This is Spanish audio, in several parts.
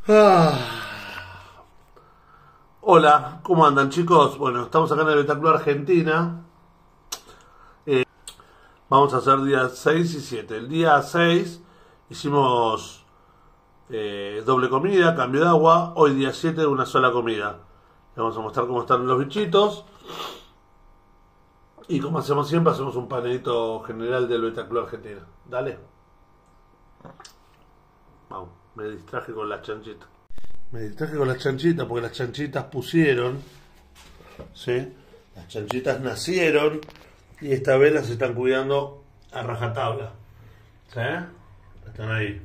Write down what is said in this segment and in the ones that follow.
Ah. Hola, ¿cómo andan chicos? Bueno, estamos acá en el Espectáculo Argentina. Vamos a hacer días 6 y 7. El día 6 hicimos doble comida, cambio de agua. Hoy día 7 una sola comida. Les vamos a mostrar cómo están los bichitos. Y como hacemos siempre, hacemos un panelito general del Espectáculo Argentina. Dale. Vamos, me distraje con las chanchitas. Me distraje con las chanchitas porque las chanchitas pusieron, ¿sí? Las chanchitas nacieron y esta vez las están cuidando a rajatabla, ¿sí? Están ahí.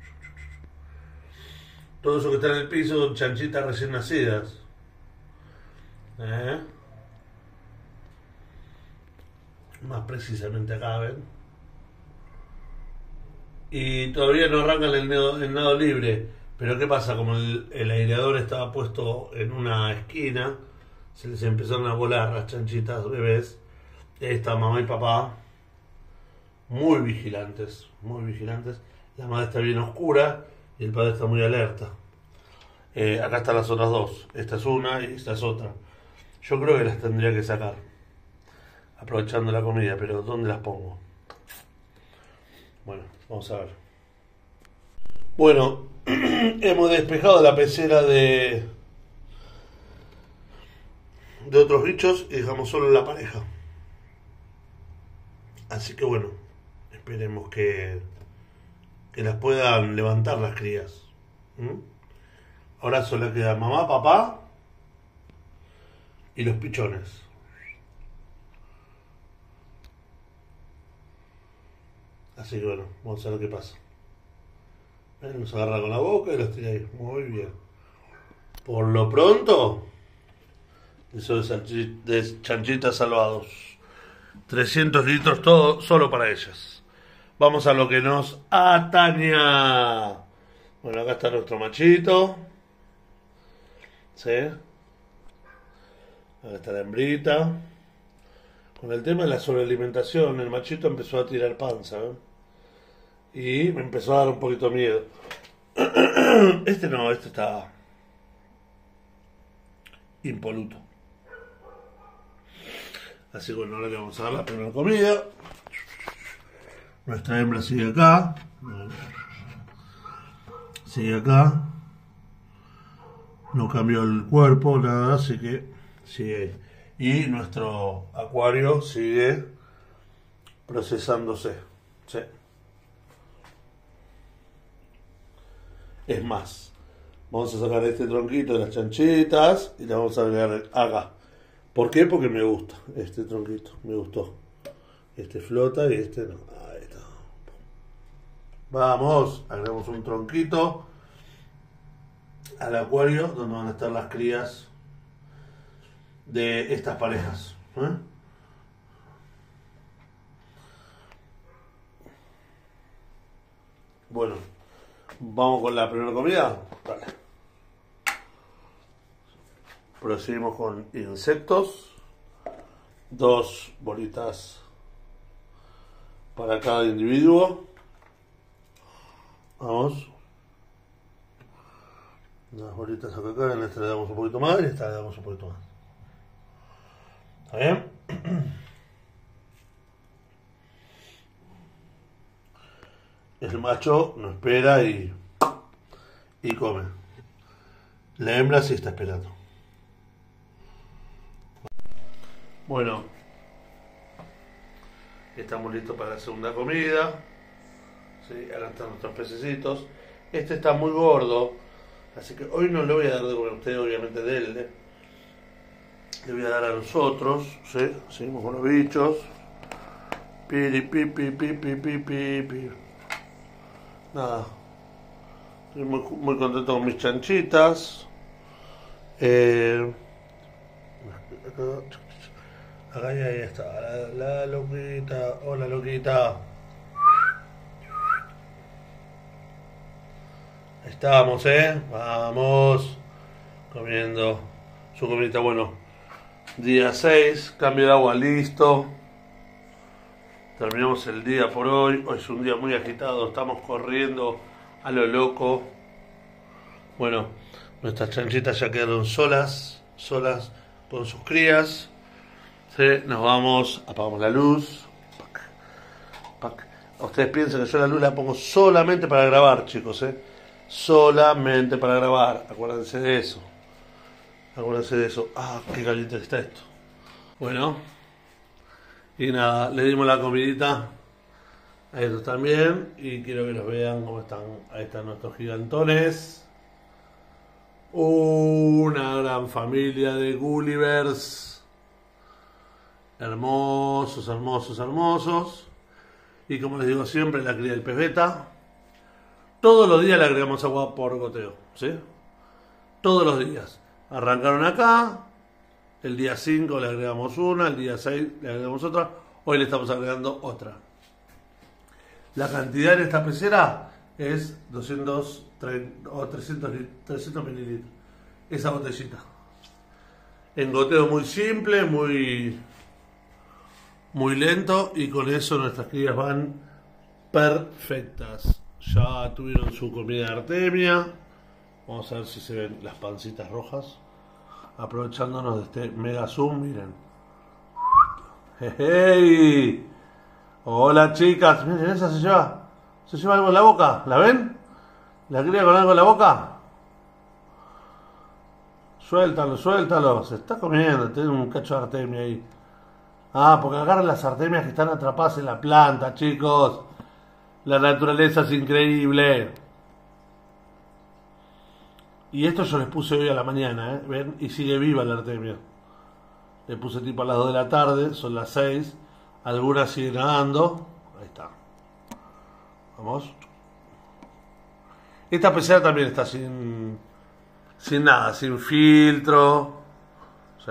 Todo eso que está en el piso son chanchitas recién nacidas. Más precisamente acá, ¿ven? Y todavía no arrancan el nado libre. Pero ¿qué pasa? Como el aireador estaba puesto en una esquina, se les empezaron a volar las chanchitas bebés. Esta mamá y papá, muy vigilantes, muy vigilantes. La madre está bien oscura y el padre está muy alerta. Acá están las otras dos. Esta es una y esta es otra. Yo creo que las tendría que sacar, aprovechando la comida, pero ¿dónde las pongo? Bueno, vamos a ver. Bueno, hemos despejado la pecera de otros bichos y dejamos solo la pareja. Así que bueno, esperemos que las puedan levantar las crías. Ahora solo queda mamá, papá y los pichones. Así que bueno, vamos a ver qué pasa. Nos agarra con la boca y los tira ahí. Muy bien. Por lo pronto, eso de chanchitas salvados. 300 litros todo solo para ellas. Vamos a lo que nos ataña. Bueno, acá está nuestro machito. ¿Sí? Acá está la hembrita. Con el tema de la sobrealimentación, el machito empezó a tirar panza, ¿eh? Y me empezó a dar un poquito de miedo. Este no, este está impoluto. Así que bueno, ahora le vamos a dar la primera comida. Nuestra hembra sigue acá. Sigue acá. No cambió el cuerpo, nada, así que sigue. Y nuestro acuario sigue procesándose. ¿Sí? Es más, vamos a sacar este tronquito de las chanchitas y le vamos a agregar acá. ¿Por qué? Porque me gusta este tronquito, me gustó. Este flota y este no. Ahí está. Vamos, agregamos un tronquito al acuario donde van a estar las crías de estas parejas. Bueno, vamos con la primera comida. Vale. Proseguimos con insectos. 2 bolitas para cada individuo. Vamos. Unas bolitas acá, en esta le damos un poquito más y en esta le damos un poquito más. ¿Está bien? El macho no espera y come. La hembra sí está esperando. Bueno, estamos listos para la segunda comida. ¿Sí? Acá están nuestros pececitos. Este está muy gordo, así que hoy no le voy a dar de comer a usted, obviamente de él. Le voy a dar a nosotros. ¿Sí? Seguimos con los bichos. Piri, pi, pi, pi, pi, pi, pi, pi. Nada, estoy muy contento con mis chanchitas. Acá ahí está, la loquita. Hola loquita. Estamos, vamos comiendo su comidita. Bueno, día 6, cambio de agua, listo. Terminamos el día por hoy. Hoy es un día muy agitado, estamos corriendo a lo loco. Bueno, nuestras chanchitas ya quedaron solas con sus crías. ¿Sí? Nos vamos, apagamos la luz. Pac, pac. Ustedes piensan que yo la luz la pongo solamente para grabar, chicos, ¿eh? Solamente para grabar. Acuérdense de eso. Acuérdense de eso. Ah, qué caliente está esto. Bueno, y nada, le dimos la comidita a ellos también. Y quiero que los vean cómo están. Ahí están nuestros gigantones. Una gran familia de Gullivers. Hermosos, hermosos, hermosos. Y como les digo siempre, la cría del pez beta. Todos los días le agregamos agua por goteo, ¿sí? Todos los días. Arrancaron acá. El día 5 le agregamos una. El día 6 le agregamos otra. Hoy le estamos agregando otra. La cantidad en esta pecera es 230 o 300 mililitros. Esa botellita. En goteo muy simple, muy lento, y con eso nuestras crías van perfectas. Ya tuvieron su comida de artemia. Vamos a ver si se ven las pancitas rojas. Aprovechándonos de este mega zoom, miren. ¡Hey! Hola chicas, miren, esa se lleva algo en la boca, ¿la ven? ¿La cría con algo en la boca? Suéltalo, suéltalo, se está comiendo, tiene un cacho de artemia ahí. Ah, porque agarran las artemias que están atrapadas en la planta, chicos. La naturaleza es increíble. Y esto yo les puse hoy a la mañana, ¿eh? ¿Ven? Y sigue viva la artemia. Le puse tipo a las 2 de la tarde, son las 6. Algunas siguen nadando. Ahí está. Vamos. Esta pecera también está sin nada, sin filtro. ¿Sí?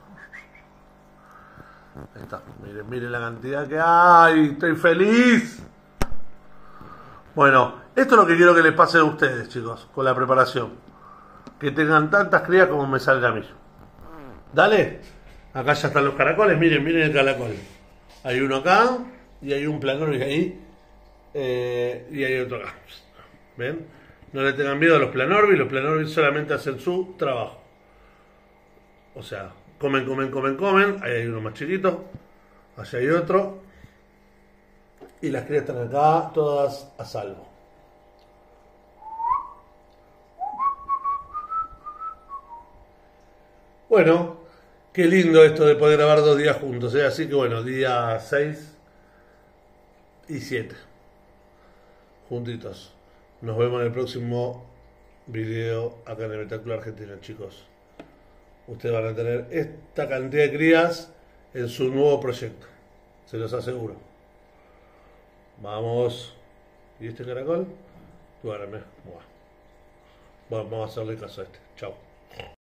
Ahí está. Miren, miren la cantidad que hay. Estoy feliz. Bueno, esto es lo que quiero que les pase a ustedes, chicos, con la preparación. Que tengan tantas crías como me salga a mí. Dale. Acá ya están los caracoles. Miren, miren el caracol. Hay uno acá y hay un planorvis ahí. Y hay otro acá. ¿Ven? No le tengan miedo a los planorvis. Los planorvis solamente hacen su trabajo. O sea, comen, comen, comen, comen. Ahí hay uno más chiquito. Allá hay otro. Y las crías están acá, todas a salvo. Bueno, qué lindo esto de poder grabar 2 días juntos, ¿eh? Así que bueno, día 6 y 7. Juntitos. Nos vemos en el próximo video acá en el Espectáculo Argentina, chicos. Ustedes van a tener esta cantidad de crías en su nuevo proyecto. Se los aseguro. Vamos. ¿Y este caracol? Duérme. Bueno, vamos a hacerle caso a este. Chao.